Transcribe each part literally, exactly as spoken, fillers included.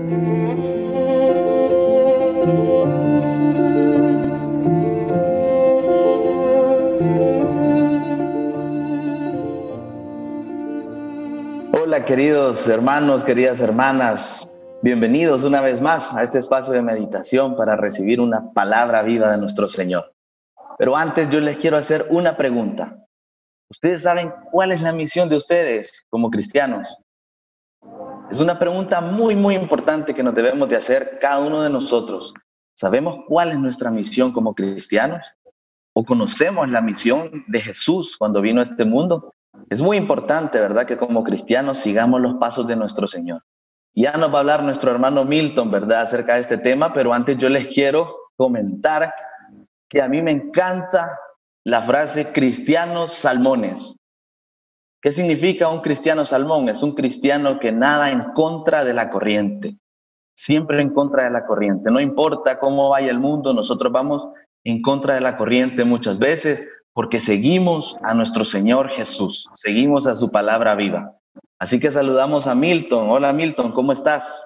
Hola queridos hermanos, queridas hermanas, bienvenidos una vez más a este espacio de meditación para recibir una palabra viva de nuestro Señor. Pero antes yo les quiero hacer una pregunta. ¿Ustedes saben cuál es la misión de ustedes como cristianos? Es una pregunta muy, muy importante que nos debemos de hacer cada uno de nosotros. ¿Sabemos cuál es nuestra misión como cristianos? ¿O conocemos la misión de Jesús cuando vino a este mundo? Es muy importante, ¿verdad?, que como cristianos sigamos los pasos de nuestro Señor. Ya nos va a hablar nuestro hermano Milton, ¿verdad?, acerca de este tema, pero antes yo les quiero comentar que a mí me encanta la frase cristianos salmones. ¿Qué significa un cristiano salmón? Es un cristiano que nada en contra de la corriente, siempre en contra de la corriente. No importa cómo vaya el mundo, nosotros vamos en contra de la corriente muchas veces porque seguimos a nuestro Señor Jesús, seguimos a su palabra viva. Así que saludamos a Milton. Hola Milton, ¿cómo estás?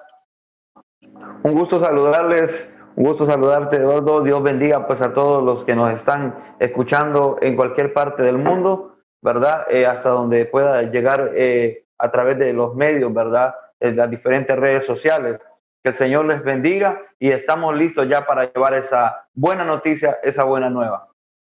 Un gusto saludarles, un gusto saludarte, Eduardo. Dios bendiga pues a todos los que nos están escuchando en cualquier parte del mundo, ¿verdad? Eh, hasta donde pueda llegar eh, a través de los medios, ¿verdad? En las diferentes redes sociales. Que el Señor les bendiga y estamos listos ya para llevar esa buena noticia, esa buena nueva.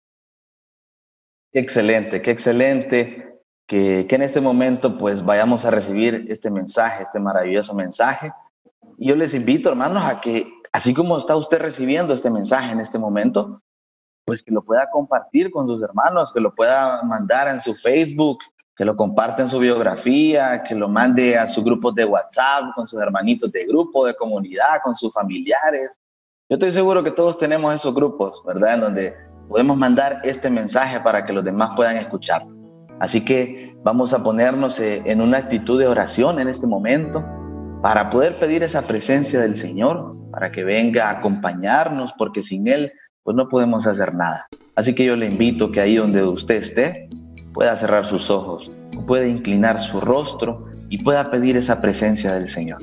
Qué excelente, qué excelente que, que en este momento pues vayamos a recibir este mensaje, este maravilloso mensaje. Y yo les invito, hermanos, a que así como está usted recibiendo este mensaje en este momento, pues que lo pueda compartir con sus hermanos, que lo pueda mandar en su Facebook, que lo comparta en su biografía, que lo mande a sus grupos de WhatsApp, con sus hermanitos de grupo, de comunidad, con sus familiares. Yo estoy seguro que todos tenemos esos grupos, ¿verdad?, en donde podemos mandar este mensaje para que los demás puedan escuchar. Así que vamos a ponernos en una actitud de oración en este momento para poder pedir esa presencia del Señor, para que venga a acompañarnos, porque sin Él pues no podemos hacer nada. Así que yo le invito que ahí donde usted esté, pueda cerrar sus ojos, pueda inclinar su rostro y pueda pedir esa presencia del Señor.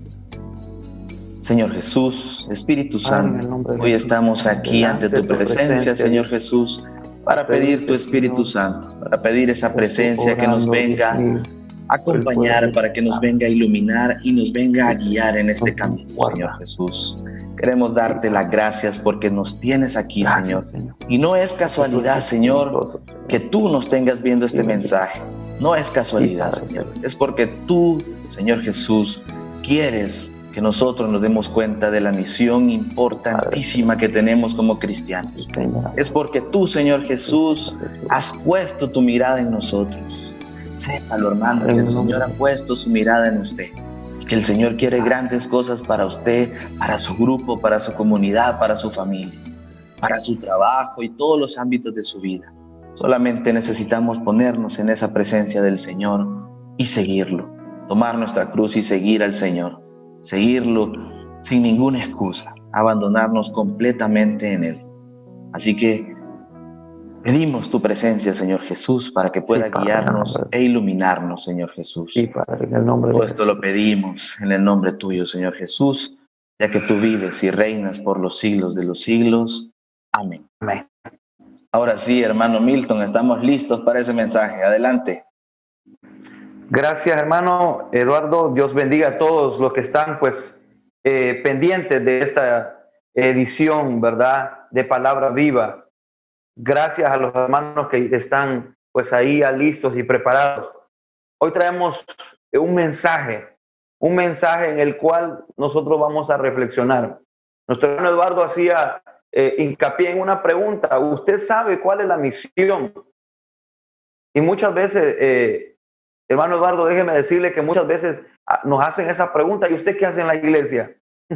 Señor Jesús, Espíritu Santo, hoy estamos aquí ante tu presencia, Señor Jesús, para pedir tu Espíritu Santo, para pedir esa presencia que nos venga a acompañar, para que nos venga a iluminar y nos venga a guiar en este camino, Señor Jesús. Queremos darte las gracias porque nos tienes aquí, Señor. Y no es casualidad, Señor, que tú nos tengas viendo este mensaje. No es casualidad, Señor. Es porque tú, Señor Jesús, quieres que nosotros nos demos cuenta de la misión importantísima que tenemos como cristianos. Es porque tú, Señor Jesús, has puesto tu mirada en nosotros. Sépalo, hermano, que el Señor ha puesto su mirada en usted. Que el Señor quiere grandes cosas para usted, para su grupo, para su comunidad, para su familia, para su trabajo y todos los ámbitos de su vida. Solamente necesitamos ponernos en esa presencia del Señor y seguirlo. Tomar nuestra cruz y seguir al Señor. Seguirlo sin ninguna excusa. Abandonarnos completamente en Él. Así que pedimos tu presencia, Señor Jesús, para que pueda sí, guiarnos e iluminarnos, Señor Jesús. Sí, Padre, en el nombre Todo de esto lo pedimos en el nombre tuyo, Señor Jesús, ya que tú vives y reinas por los siglos de los siglos. Amén. Amén. Ahora sí, hermano Milton, estamos listos para ese mensaje. Adelante. Gracias, hermano Eduardo. Dios bendiga a todos los que están, pues, eh, pendientes de esta edición, ¿verdad?, de Palabra Viva. Gracias a los hermanos que están pues ahí listos y preparados. Hoy traemos un mensaje, un mensaje en el cual nosotros vamos a reflexionar. Nuestro hermano Eduardo hacía eh, hincapié en una pregunta. ¿Usted sabe cuál es la misión? Y muchas veces, eh, hermano Eduardo, déjeme decirle que muchas veces nos hacen esa pregunta. ¿Y usted qué hace en la iglesia?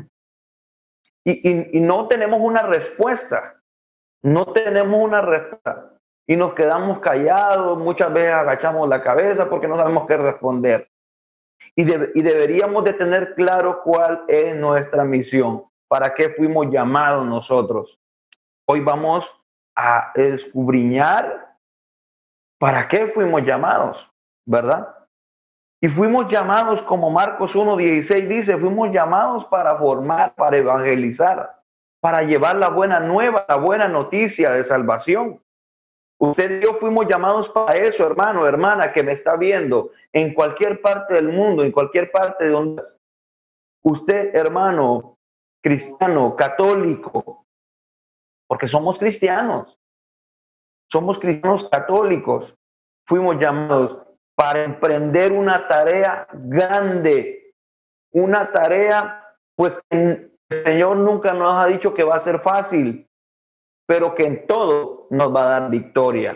y, y, y no tenemos una respuesta. No tenemos una respuesta y nos quedamos callados, muchas veces agachamos la cabeza porque no sabemos qué responder. Y, de, y deberíamos de tener claro cuál es nuestra misión, para qué fuimos llamados nosotros. Hoy vamos a escudriñar para qué fuimos llamados, ¿verdad? Y fuimos llamados, como Marcos uno dieciséis dice, fuimos llamados para formar, para evangelizar, para llevar la buena nueva, la buena noticia de salvación. Usted y yo fuimos llamados para eso, hermano, hermana, que me está viendo en cualquier parte del mundo, en cualquier parte de donde usted, hermano, cristiano, católico, porque somos cristianos, somos cristianos católicos, fuimos llamados para emprender una tarea grande, una tarea, pues el Señor nunca nos ha dicho que va a ser fácil, pero que en todo nos va a dar victoria.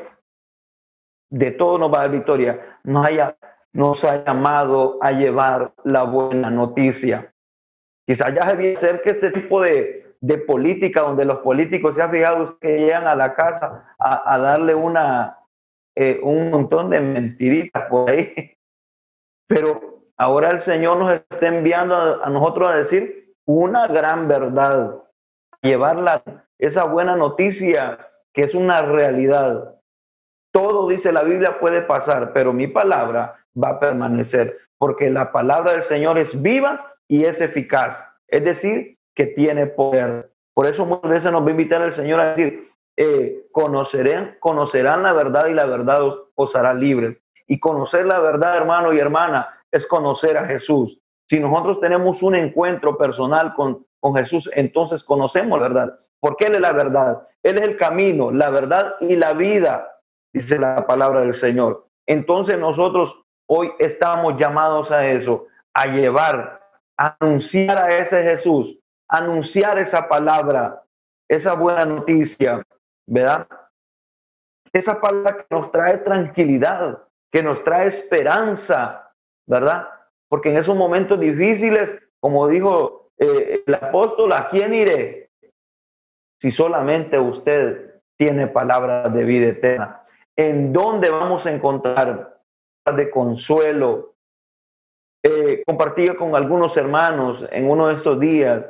De todo nos va a dar victoria. Nos, haya, nos ha llamado a llevar la buena noticia. Quizás ya se viene cerca este tipo de, de política, donde los políticos se han fijado que llegan a la casa a, a darle una, eh, un montón de mentiritas por ahí. Pero ahora el Señor nos está enviando a, a nosotros a decir una gran verdad, llevarla, esa buena noticia que es una realidad. Todo, dice la Biblia, puede pasar, pero mi palabra va a permanecer, porque la palabra del Señor es viva y es eficaz, es decir, que tiene poder. Por eso muchas veces nos va a invitar el Señor a decir, eh, conocerán, conocerán la verdad y la verdad os, os hará libres. Y conocer la verdad, hermano y hermana, es conocer a Jesús. Si nosotros tenemos un encuentro personal con, con Jesús, entonces conocemos la verdad, porque Él es la verdad. Él es el camino, la verdad y la vida, dice la palabra del Señor. Entonces nosotros hoy estamos llamados a eso, a llevar, a anunciar a ese Jesús, a anunciar esa palabra, esa buena noticia, ¿verdad? Esa palabra que nos trae tranquilidad, que nos trae esperanza, ¿verdad? Porque en esos momentos difíciles, como dijo eh, el apóstol, ¿a quién iré? Si solamente usted tiene palabras de vida eterna. ¿En dónde vamos a encontrar de consuelo? Eh, compartí con algunos hermanos en uno de estos días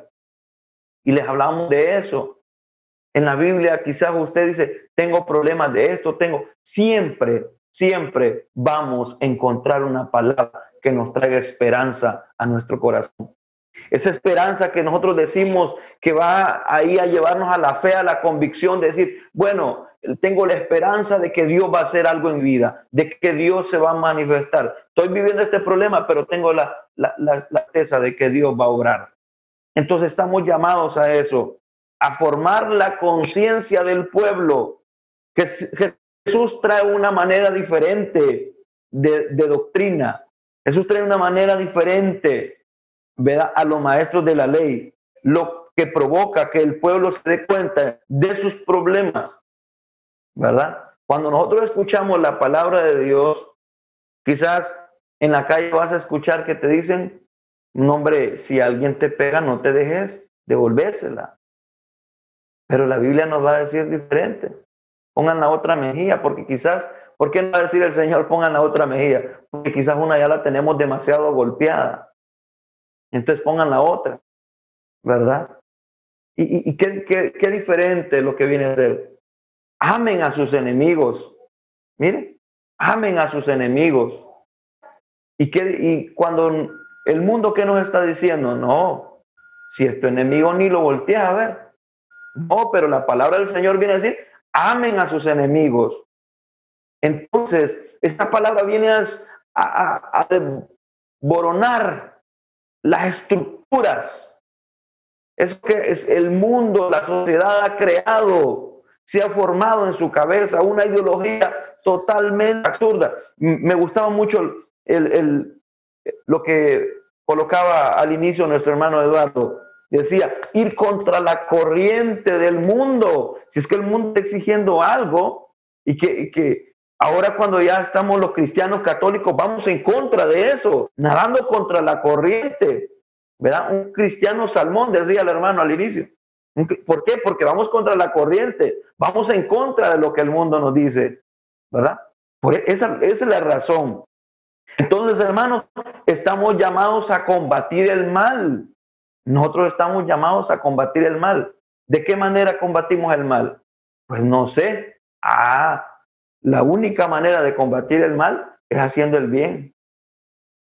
y les hablamos de eso. En la Biblia quizás usted dice, tengo problemas de esto, tengo... Siempre, siempre vamos a encontrar una palabra que nos traiga esperanza a nuestro corazón. Esa esperanza que nosotros decimos que va ahí a llevarnos a la fe, a la convicción de decir, bueno, tengo la esperanza de que Dios va a hacer algo en vida, de que Dios se va a manifestar. Estoy viviendo este problema, pero tengo la, la, la, la certeza de que Dios va a obrar. Entonces estamos llamados a eso, a formar la conciencia del pueblo, que Jesús trae una manera diferente de, de doctrina. Jesús trae una manera diferente, ¿verdad?, a los maestros de la ley, lo que provoca que el pueblo se dé cuenta de sus problemas, ¿verdad? Cuando nosotros escuchamos la palabra de Dios, quizás en la calle vas a escuchar que te dicen, no, hombre, si alguien te pega, no te dejes devolvérsela. Pero la Biblia nos va a decir diferente. Pongan la otra mejilla, porque quizás, ¿por qué no va a decir el Señor pongan la otra mejilla? Porque quizás una ya la tenemos demasiado golpeada. Entonces pongan la otra, ¿verdad? Y, y, y qué, qué, qué diferente lo que viene a ser. Amen a sus enemigos. Miren, amen a sus enemigos. Y, que, y cuando el mundo, ¿qué nos está diciendo? No, si es tu enemigo ni lo volteas a ver. No, pero la palabra del Señor viene a decir, amen a sus enemigos. Entonces, esta palabra viene a, a, a desboronar las estructuras. Eso que es el mundo, la sociedad ha creado, se ha formado en su cabeza una ideología totalmente absurda. Me gustaba mucho el, el, lo que colocaba al inicio nuestro hermano Eduardo. Decía, ir contra la corriente del mundo. Si es que el mundo está exigiendo algo y que, y que ahora cuando ya estamos los cristianos católicos vamos en contra de eso, nadando contra la corriente, ¿verdad? Un cristiano salmón, decía el hermano al inicio. ¿Por qué? Porque vamos contra la corriente, vamos en contra de lo que el mundo nos dice, ¿verdad? Por esa, esa es la razón. Entonces, hermanos, estamos llamados a combatir el mal. Nosotros estamos llamados a combatir el mal. ¿De qué manera combatimos el mal? Pues no sé. Ah, la única manera de combatir el mal es haciendo el bien.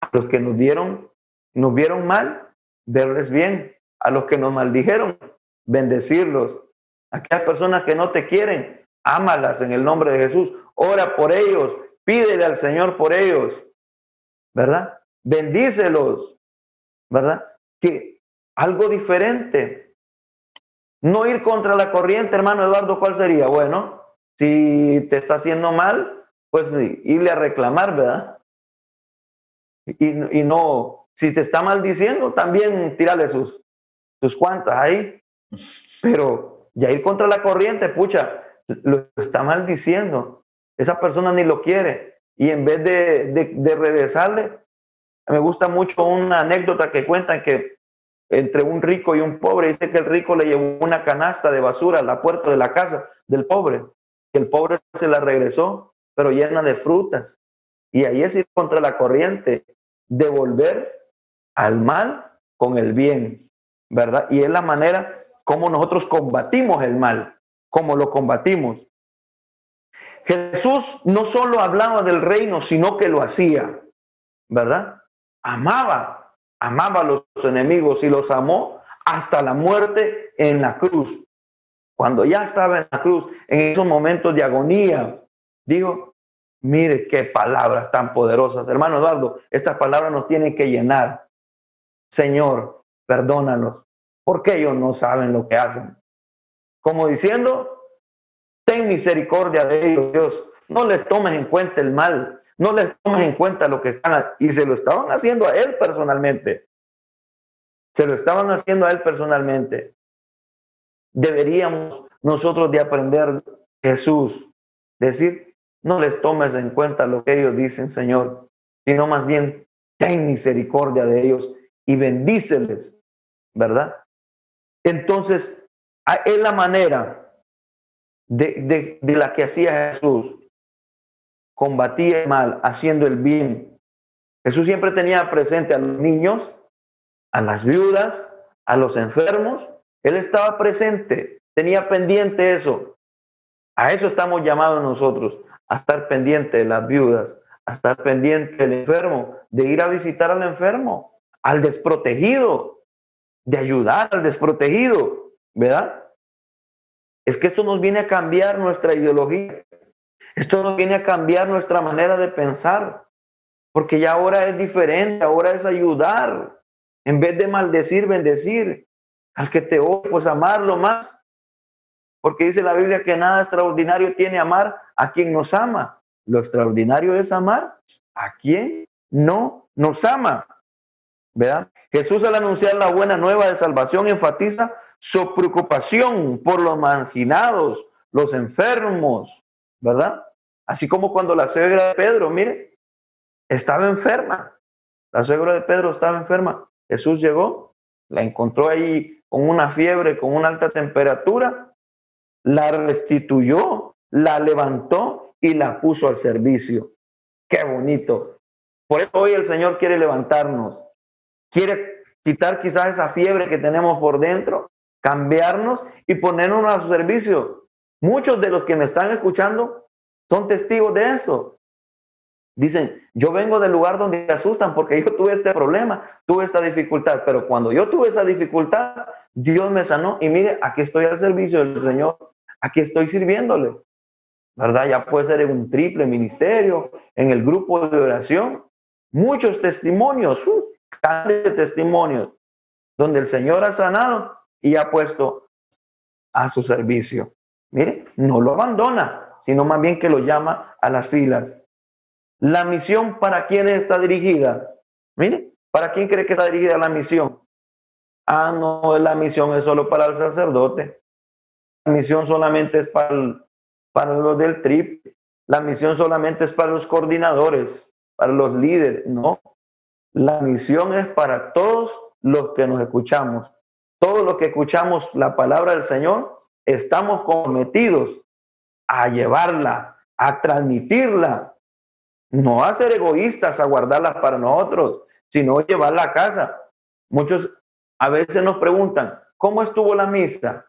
A los que nos dieron, nos vieron mal, verles bien. A los que nos maldijeron, bendecirlos. A aquellas personas que no te quieren, ámalas en el nombre de Jesús. Ora por ellos, pídele al Señor por ellos, ¿verdad? Bendícelos, ¿verdad? Que algo diferente. No ir contra la corriente, hermano Eduardo, ¿cuál sería? Bueno, si te está haciendo mal, pues irle a reclamar, ¿verdad? Y, y no, si te está maldiciendo, también tírale sus, sus cuantas ahí. Pero ya ir contra la corriente, pucha, lo está maldiciendo. Esa persona ni lo quiere. Y en vez de, de, de regresarle, me gusta mucho una anécdota que cuentan que entre un rico y un pobre, dice que el rico le llevó una canasta de basura a la puerta de la casa del pobre, que el pobre se la regresó, pero llena de frutas. Y ahí es ir contra la corriente, devolver al mal con el bien, ¿verdad? Y es la manera como nosotros combatimos el mal, como lo combatimos. Jesús no solo hablaba del reino, sino que lo hacía, ¿verdad? Amaba, amaba a los enemigos y los amó hasta la muerte en la cruz. Cuando ya estaba en la cruz, en esos momentos de agonía, digo, mire qué palabras tan poderosas. Hermano Eduardo, estas palabras nos tienen que llenar. Señor, perdónanos, porque ellos no saben lo que hacen. Como diciendo, ten misericordia de ellos, Dios. No les tomes en cuenta el mal. No les tomes en cuenta lo que están, y se lo estaban haciendo a él personalmente. Se lo estaban haciendo a él personalmente. Deberíamos nosotros de aprender, Jesús, decir, no les tomes en cuenta lo que ellos dicen, Señor, sino más bien ten misericordia de ellos y bendíceles, ¿verdad? Entonces, es la manera de, de, de la que hacía Jesús. Combatía el mal, haciendo el bien. Jesús siempre tenía presente a los niños, a las viudas, a los enfermos. Él estaba presente, tenía pendiente eso. A eso estamos llamados nosotros, a estar pendiente de las viudas, a estar pendiente del enfermo, de ir a visitar al enfermo, al desprotegido, de ayudar al desprotegido, ¿verdad? Es que esto nos viene a cambiar nuestra ideología. Esto nos viene a cambiar nuestra manera de pensar, porque ya ahora es diferente, ahora es ayudar. En vez de maldecir, bendecir. Al que te odia, pues amarlo más. Porque dice la Biblia que nada extraordinario tiene amar a quien nos ama. Lo extraordinario es amar a quien no nos ama, ¿verdad? Jesús, al anunciar la buena nueva de salvación, enfatiza su preocupación por los marginados, los enfermos, ¿verdad? Así como cuando la suegra de Pedro, mire, estaba enferma. La suegra de Pedro estaba enferma. Jesús llegó, la encontró ahí con una fiebre, con una alta temperatura, la restituyó, la levantó y la puso al servicio. ¡Qué bonito! Por eso hoy el Señor quiere levantarnos. Quiere quitar quizás esa fiebre que tenemos por dentro, cambiarnos y ponernos a su servicio. Muchos de los que me están escuchando son testigos de eso. Dicen, yo vengo del lugar donde me asustan porque yo tuve este problema, tuve esta dificultad, pero cuando yo tuve esa dificultad, Dios me sanó y mire, aquí estoy al servicio del Señor, aquí estoy sirviéndole, ¿verdad? Ya puede ser en un triple ministerio, en el grupo de oración, muchos testimonios, uh, grandes de testimonios, donde el Señor ha sanado y ha puesto a su servicio. Mire, no lo abandona, sino más bien que lo llama a las filas. La misión, ¿para quién está dirigida? Mire, ¿para quién cree que está dirigida la misión? Ah, no, la misión es solo para el sacerdote. La misión solamente es para, el, para los del T R I P. La misión solamente es para los coordinadores, para los líderes. No, la misión es para todos los que nos escuchamos. Todos los que escuchamos la palabra del Señor, estamos comprometidos a llevarla, a transmitirla. No a ser egoístas, a guardarlas para nosotros, sino llevarla a casa. Muchos a veces nos preguntan, ¿cómo estuvo la misa?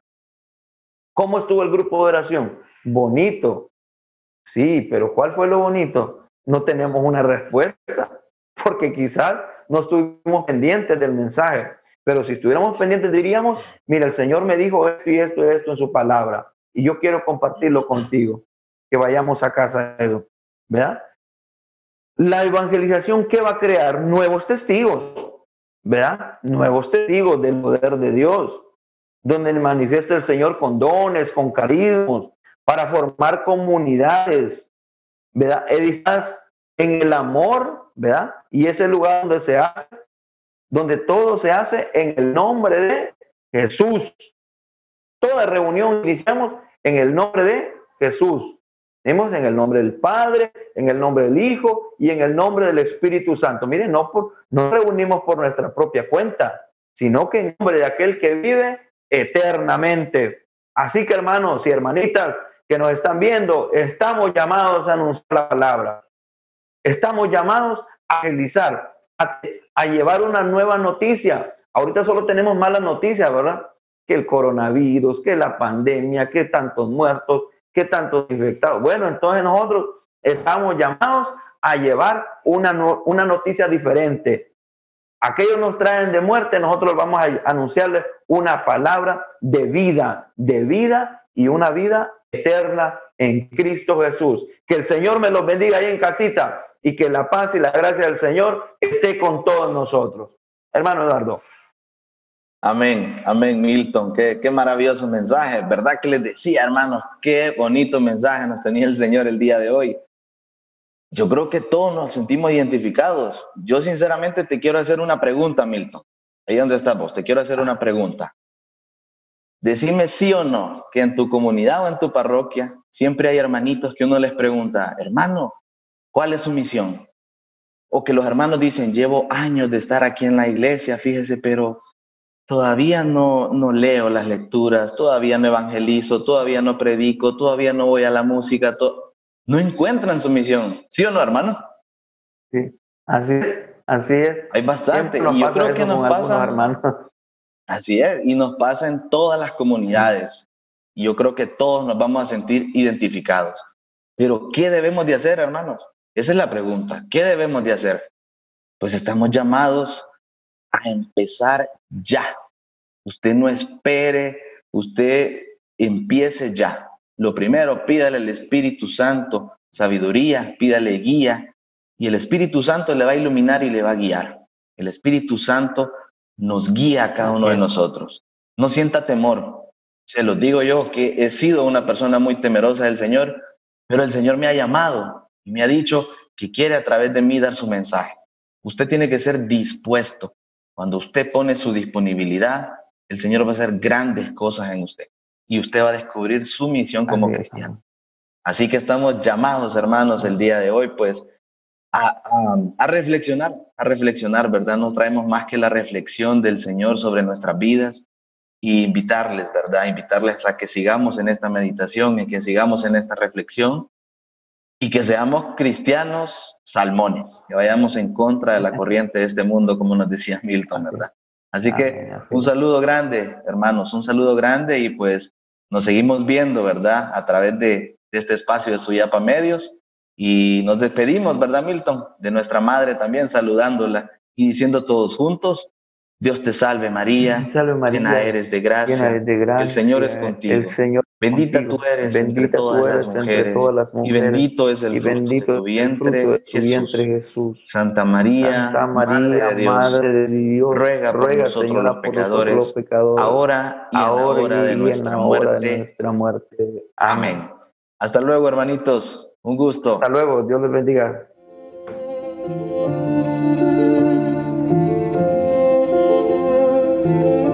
¿Cómo estuvo el grupo de oración? Bonito. Sí, pero ¿cuál fue lo bonito? No tenemos una respuesta. porque quizás no estuvimos pendientes del mensaje. Pero si estuviéramos pendientes diríamos, mira, el Señor me dijo esto y esto y esto en su palabra, y yo quiero compartirlo contigo, que vayamos a casa de eso, ¿verdad? La evangelización, ¿qué va a crear? Nuevos testigos, ¿verdad? Nuevos testigos del poder de Dios, donde manifiesta el Señor con dones, con carismas, para formar comunidades, ¿verdad? Edificadas en el amor, ¿verdad? Y ese lugar donde se hace, donde todo se hace en el nombre de Jesús. Toda reunión iniciamos en el nombre de Jesús. Tenemos en el nombre del Padre, en el nombre del Hijo y en el nombre del Espíritu Santo. Miren, no, por, no reunimos por nuestra propia cuenta, sino que en nombre de aquel que vive eternamente. Así que, hermanos y hermanitas que nos están viendo, estamos llamados a anunciar la palabra. Estamos llamados a evangelizar, a, a llevar una nueva noticia. Ahorita solo tenemos malas noticias, ¿verdad? Que el coronavirus, que la pandemia, que tantos muertos, que tantos infectados. Bueno, entonces nosotros estamos llamados a llevar una, no, una noticia diferente. Aquellos nos traen de muerte, nosotros vamos a anunciarles una palabra de vida, de vida y una vida eterna en Cristo Jesús. Que el Señor me los bendiga ahí en casita y que la paz y la gracia del Señor esté con todos nosotros. Hermano Eduardo. Amén, amén, Milton. Qué, qué maravilloso mensaje. ¿Verdad que les decía, hermanos? Qué bonito mensaje nos tenía el Señor el día de hoy. Yo creo que todos nos sentimos identificados. Yo sinceramente te quiero hacer una pregunta, Milton. Ahí donde estamos, te quiero hacer una pregunta. Decime sí o no, que en tu comunidad o en tu parroquia siempre hay hermanitos que uno les pregunta, hermano, ¿cuál es su misión? O que los hermanos dicen, llevo años de estar aquí en la iglesia, fíjese, pero todavía no, no leo las lecturas, todavía no evangelizo, todavía no predico, todavía no voy a la música, to- no encuentran su misión. ¿Sí o no, hermano? Sí, así es, así es. Hay bastante. Y yo creo que nos pasa, hermanos. Así es, y nos pasa en todas las comunidades. Y yo creo que todos nos vamos a sentir identificados. Pero, ¿qué debemos de hacer, hermanos? Esa es la pregunta. ¿Qué debemos de hacer? Pues estamos llamados a empezar ya. Usted no espere, usted empiece ya. Lo primero, pídale al Espíritu Santo sabiduría, pídale guía, y el Espíritu Santo le va a iluminar y le va a guiar. El Espíritu Santo nos guía a cada uno de nosotros. No sienta temor. Se los digo yo, que he sido una persona muy temerosa del Señor, pero el Señor me ha llamado y me ha dicho que quiere a través de mí dar su mensaje. Usted tiene que ser dispuesto. Cuando usted pone su disponibilidad, el Señor va a hacer grandes cosas en usted y usted va a descubrir su misión como cristiano. Así que estamos llamados, hermanos, el día de hoy, pues, a, a, a reflexionar, a reflexionar, ¿verdad? No traemos más que la reflexión del Señor sobre nuestras vidas y invitarles, ¿verdad? Invitarles a que sigamos en esta meditación y que sigamos en esta reflexión y que seamos cristianos salmones, que vayamos en contra de la corriente de este mundo, como nos decía Milton, ¿verdad? Así que un saludo grande, hermanos, un saludo grande y pues nos seguimos viendo, ¿verdad? A través de, de este espacio de Suyapa Medios y nos despedimos, ¿verdad, Milton? De nuestra madre también, saludándola y diciendo todos juntos, Dios te salve María, salve María, llena eres de gracia, llena eres de gracia, el Señor es contigo. El Señor Bendita contigo. tú eres Bendita entre, todas tú eres las mujeres, entre todas las mujeres, y bendito es el y fruto bendito de tu es el fruto vientre, de tu Jesús. vientre, Jesús. Santa María, Santa María, Madre de Dios, Madre de Dios, ruega por ruega, nosotros Señora, los por nosotros pecadores, los pecadores, ahora y en la ahora hora de y en nuestra la hora de muerte. nuestra muerte. Amén. Amén. Hasta luego, hermanitos. Un gusto. Hasta luego. Dios les bendiga. Thank you.